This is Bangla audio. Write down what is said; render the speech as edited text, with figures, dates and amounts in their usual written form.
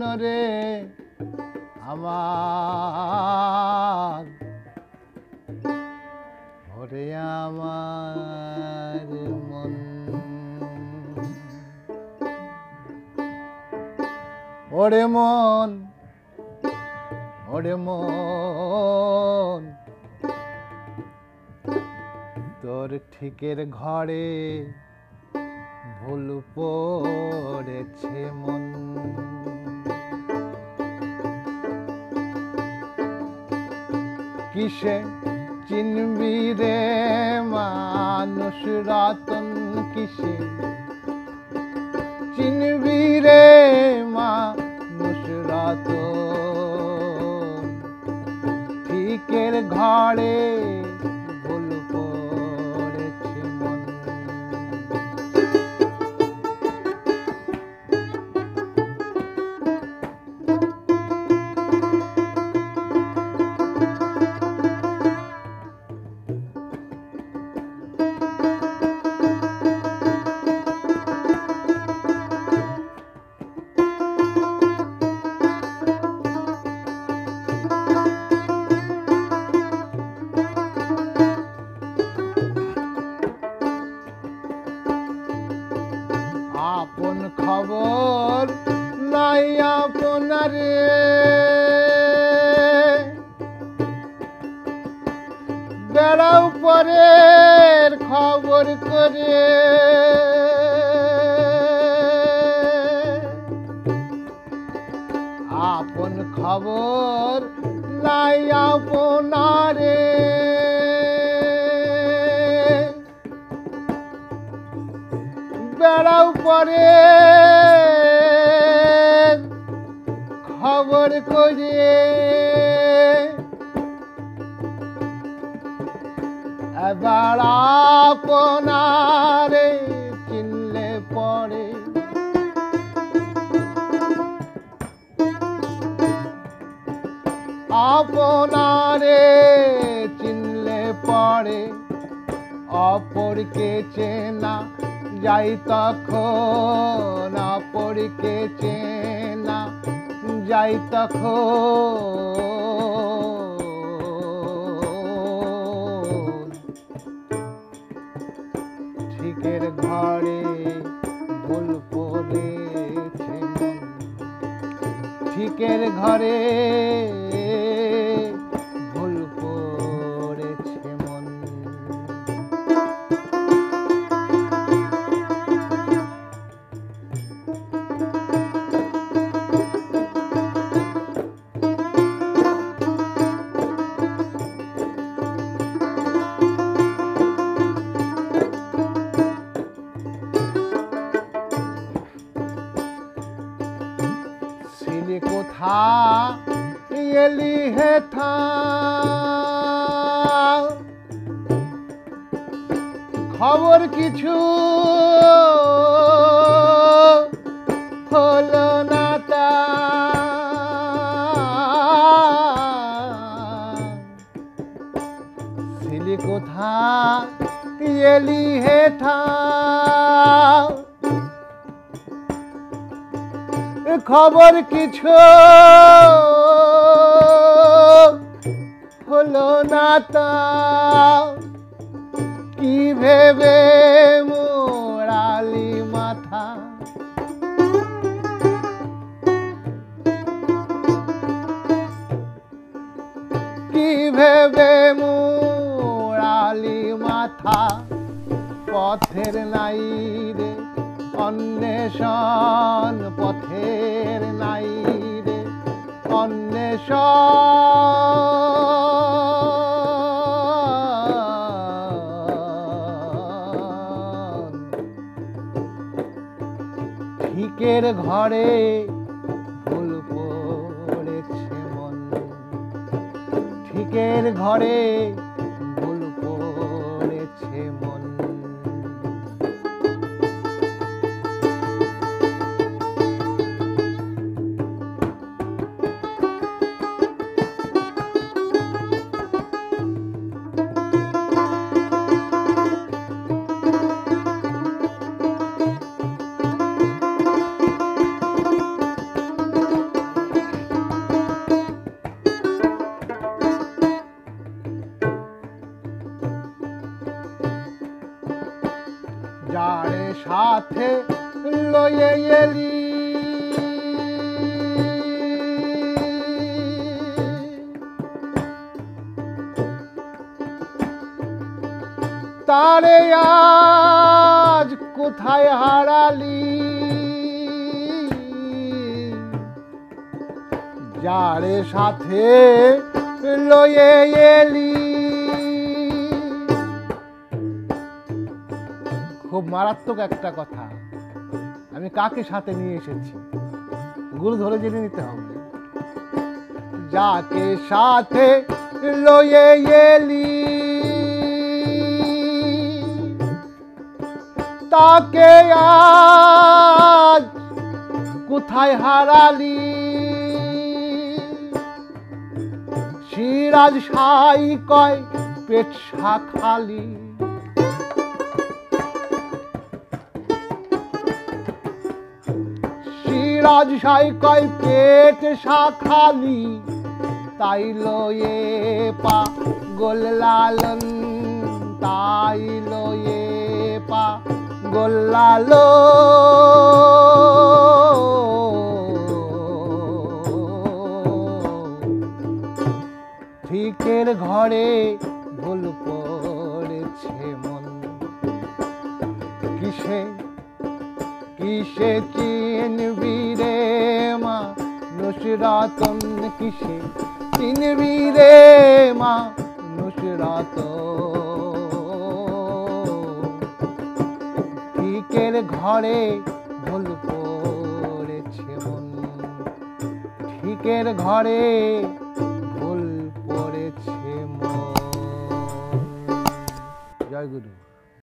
রে আমার ওরে আমার মন ওরে মন ওরে মন তোর ঠিকের ঘরে ভুল পড়েছে মন কিসে চিনবি রে মানুষ রতন কিসে চিনবি রে মানুষ রতন ঠিকের ঘরে ভুল পড়েছে মন আপন খবর নাই আপনারে বেড়াও পরের খবর করে আপন খবর নাই আপনারে বেড়াও পরে খবর করে এবার আপনারে চিনলে পরে আপনারে চিনলে পরে অপরকে চেনা যাই তখন অপরকে চেনা যাই তখন ঠিকের ঘরে ভুল পড়েছে মন ঠিকের ঘরে ভুল পড়েছে মন কোথা এলি হেথা খবর কিছু হলো না তা ছিলি কোথা এলি হেথা খবর কিছু হলো না তা কি ভেবে মোড়ালি মাথা কি ভেবে মোড়ালি মাথা পথের নাই রে অন্বেষণ পথের নাই রে অন্বেষণ ঠিকের ঘরে ভুল পড়েছে মন ঠিকের ঘরে ভুল পড়েছে মন সাথে লয়ে এলি তারে আজ কোথায় হারালি যারে সাথে লয়ে এলি খুব মারাত্মক একটা কথা আমি কাকে সাথে নিয়ে এসেছি গুরু ধরে জেনে নিতে হবে যাকে সাথে লয়ে এলি তাকে আজ কোথায় হারালি সিরাজ সাই কয় পেট খালি সিরাজ সাই কয় পেট খালি তাই লয়ে পা গোল লালন তাই লয়ে পা গোল্লালো ঠিকের ঘরে ভুল পড়েছে মন কিসে কিসে চিনবি রে মা নুসরাতন কিসে চিনবি রে মা নুসরাতন ঠিকের ঘরে ভুল পড়েছে মন ঠিকের ঘরে ভুল পড়েছে মন জয় গুরু।